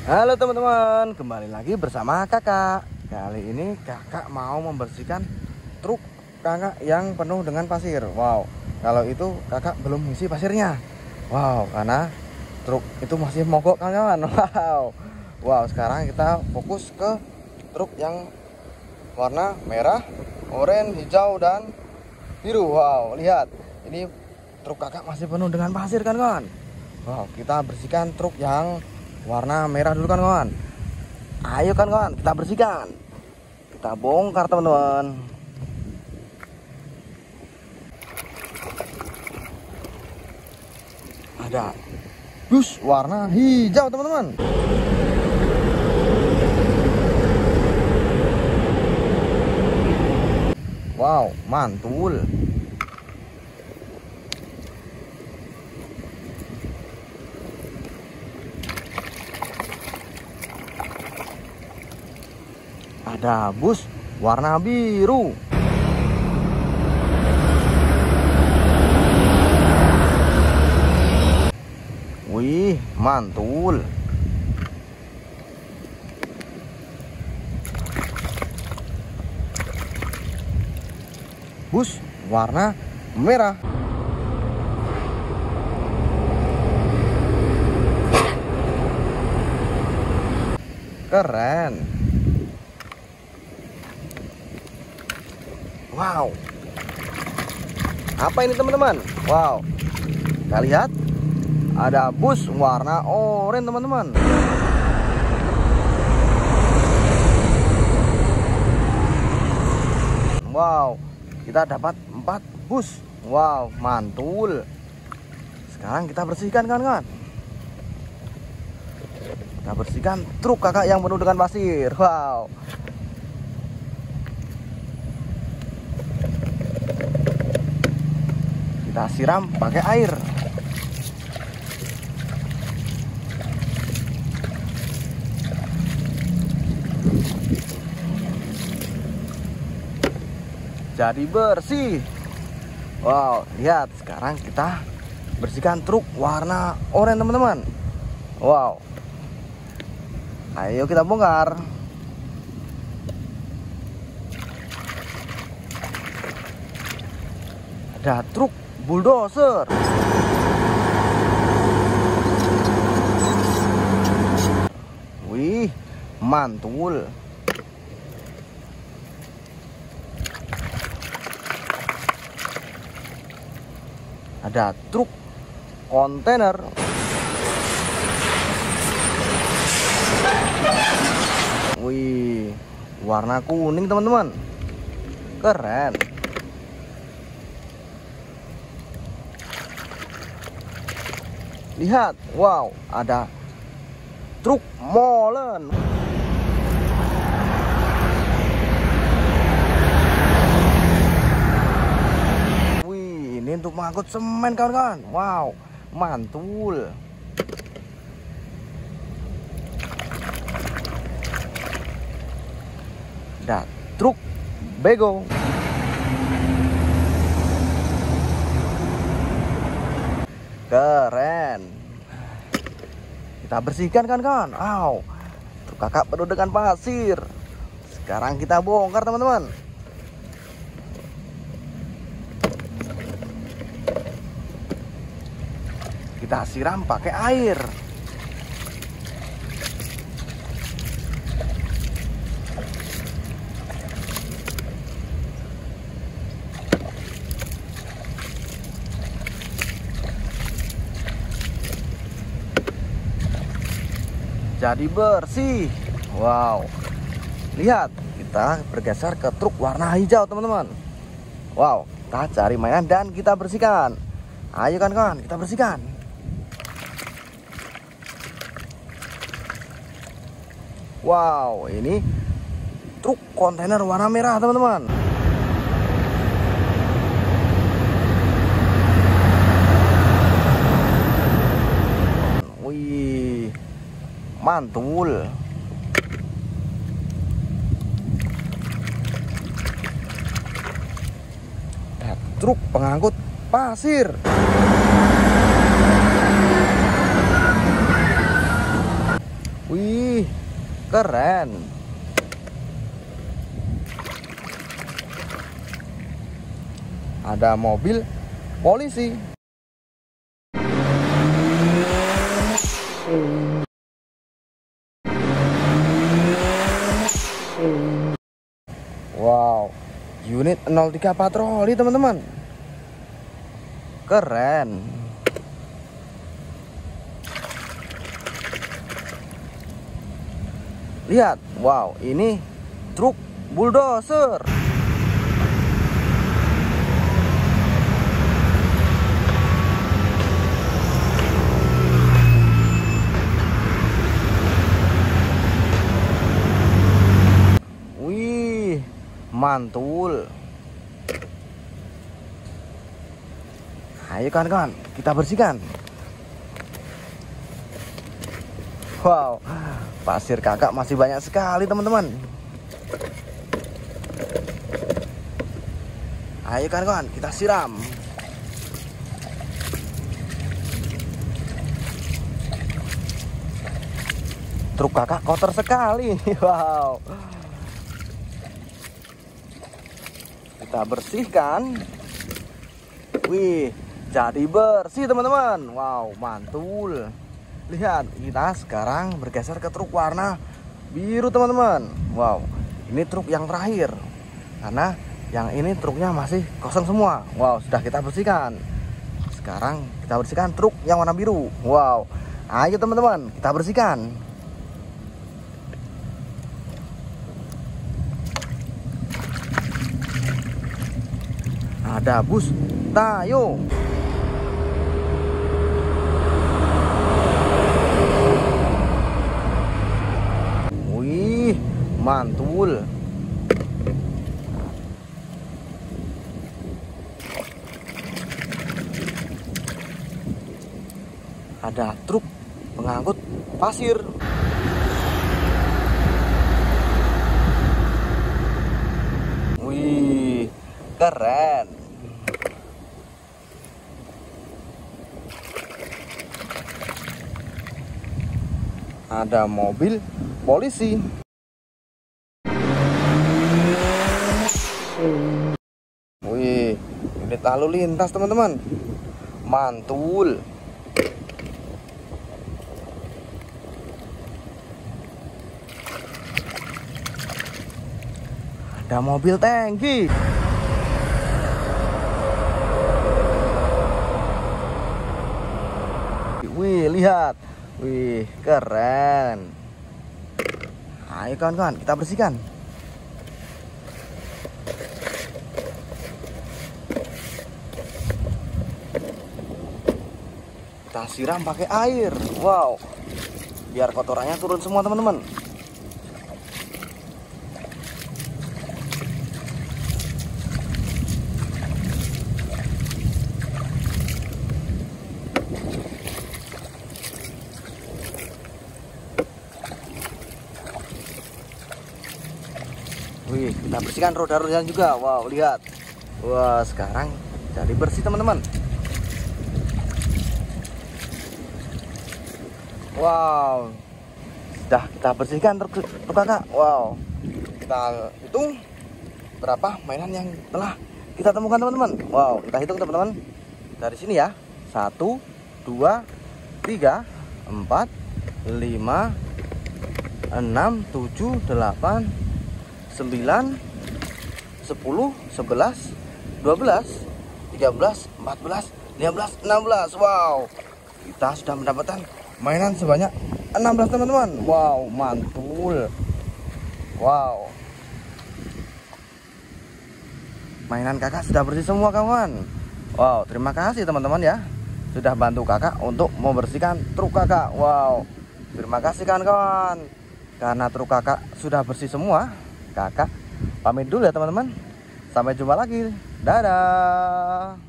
Halo teman-teman, kembali lagi bersama kakak. Kali ini kakak mau membersihkan truk kakak yang penuh dengan pasir. Wow, kalau itu kakak belum isi pasirnya. Wow, karena truk itu masih mogok kawan-kawan. Wow, sekarang kita fokus ke truk yang warna merah, oranye, hijau, dan biru. Wow, lihat, ini truk kakak masih penuh dengan pasir kan kawan. Wow, kita bersihkan truk yang warna merah dulu kan kawan. Ayo kan kawan, kita bersihkan, kita bongkar teman-teman. Ada bus warna hijau teman-teman. Wow, mantul. Ada bus warna biru. Wih, mantul. Bus warna merah. Keren. Wow, apa ini teman-teman? Wow, kita lihat ada bus warna oranye teman-teman. Wow, kita dapat 4 bus. Wow, mantul. Sekarang kita bersihkan kan. Kita bersihkan truk kakak yang penuh dengan pasir. Wow. Kita siram pakai air. Jadi bersih. Wow, lihat, sekarang kita bersihkan truk warna oranye teman-teman. Wow, ayo kita bongkar. Ada truk bulldozer. Wih, mantul. Ada truk kontainer. Wih, warna kuning teman-teman. Keren. Lihat, wow, ada truk molen. Wih, ini untuk mengangkut semen kawan-kawan. Wow, mantul. Ada truk bego. Keren. Kita bersihkan kan kawan. Wow, truk kakak penuh dengan pasir. Sekarang kita bongkar teman-teman. Kita siram pakai air. Jadi bersih. Wow, lihat, kita bergeser ke truk warna hijau teman-teman. Wow, kita cari mainan dan kita bersihkan. Ayo kan kawan, kita bersihkan. Wow, ini truk kontainer warna merah teman-teman. Wih, mantul. Truk pengangkut pasir. Wih, Keren. Ada mobil polisi. Wow, unit 03 patroli teman-teman. Keren. Lihat, wow, ini truk bulldozer. Wih, mantul. Ayo kawan-kawan, kita bersihkan. Wow, pasir kakak masih banyak sekali teman-teman. Ayo kawan-kawan, kita siram. Truk kakak kotor sekali. Wow. Kita bersihkan. Wih, jadi bersih teman-teman. Wow, mantul. Lihat, kita sekarang bergeser ke truk warna biru teman-teman. Wow, ini truk yang terakhir, karena yang ini truknya masih kosong semua. Wow, sudah kita bersihkan. Sekarang kita bersihkan truk yang warna biru. Wow, ayo teman-teman, kita bersihkan. Ada bus Tayo. Mantul. Ada truk pengangkut pasir. Wih, keren. Ada mobil polisi. Wih, ini lalu lintas teman-teman. Mantul. Ada mobil tangki. Wih, lihat. Wih, keren. Ayo kawan-kawan, kita bersihkan. Kita siram pakai air. Wow, biar kotorannya turun semua teman-teman. Wih, kita bersihkan roda-rodanya juga. Wow, lihat. Wah, sekarang jadi bersih teman-teman. Wow, sudah kita bersihkan truk kakak. Wow, kita hitung berapa mainan yang telah kita temukan teman-teman. Wow, kita hitung teman-teman dari sini ya. 1, 2, 3, 4, 5, 6, 7, 8, 9, 10, 11, 12, 13, 14, 15, 16. Wow, kita sudah mendapatkan mainan sebanyak 16 teman-teman. Wow, mantul. Wow, mainan kakak sudah bersih semua kawan. Wow, terima kasih teman-teman ya, sudah bantu kakak untuk membersihkan truk kakak. Wow, terima kasih kawan-kawan. Karena truk kakak sudah bersih semua, kakak pamit dulu ya teman-teman. Sampai jumpa lagi. Dadah.